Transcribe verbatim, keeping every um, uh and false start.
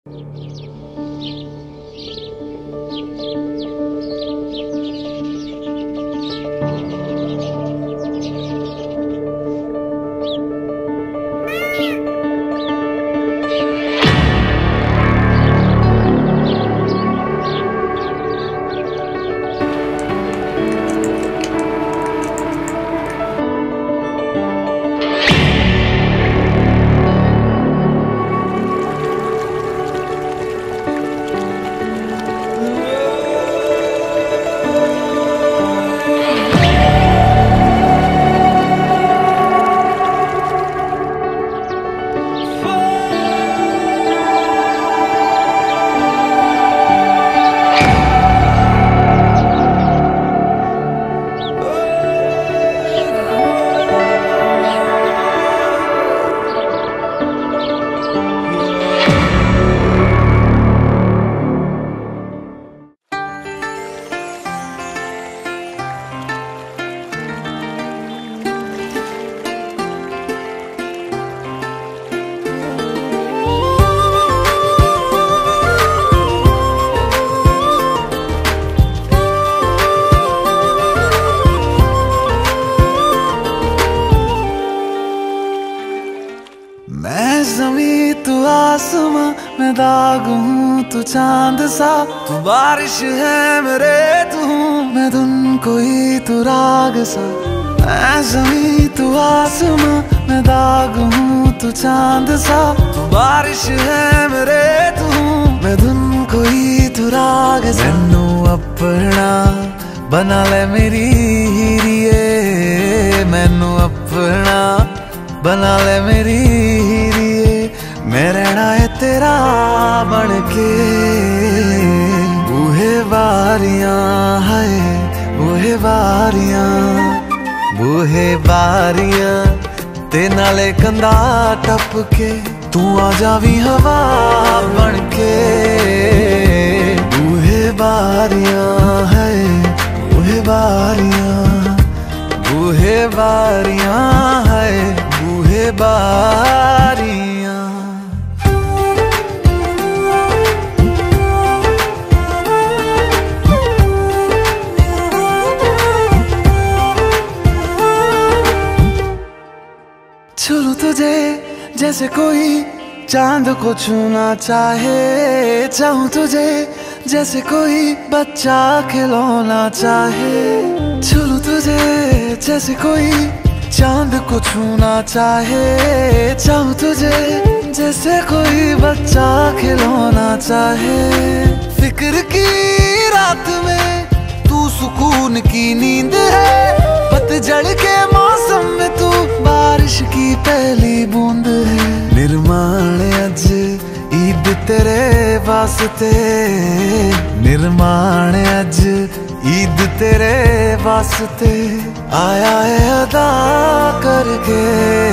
मैं ज़मीं तू आसमां, मैं दाग हूँ तू चांद सा, तू बारिश है मेरे तू हूँ मैं धुन कोई तू राग सा। मैं ज़मीं तू आसमां, मैं दाग हूँ तू चांद सा, तू बारिश है मेरे तू हूँ मैं धुन कोई तू राग सा। मैनू अपना बना ले मेरी हीरिए, मैनू अपना बना ले मेरी हीरिए, मैं रहना है तेरा बन के। बूहे बारियां है बूहे बारियां, बूहे बारियां ते नाले कंधा टप के, तू आ जावी हवा बन के। बूहे बारियां है बूहे बारियां, बूहे बारियां है बूहे बारियां। छू तुझे जैसे कोई चांद को छूना चाहे, चाहूं तुझे जैसे कोई बच्चा खिलौना चाहे। छू तुझे जैसे कोई चांद को छूना चाहे, चाहूं तुझे जैसे कोई बच्चा खिलौना चाहे। फिक्र की रात में तू सुकून की नींद है, पतझड़ के मौसम में तू बारिश की पहली बूंद है। निर्माण अज ईद तेरे वास्ते, निर्माण अज ईद तेरे वास्ते, आया है अदा करके।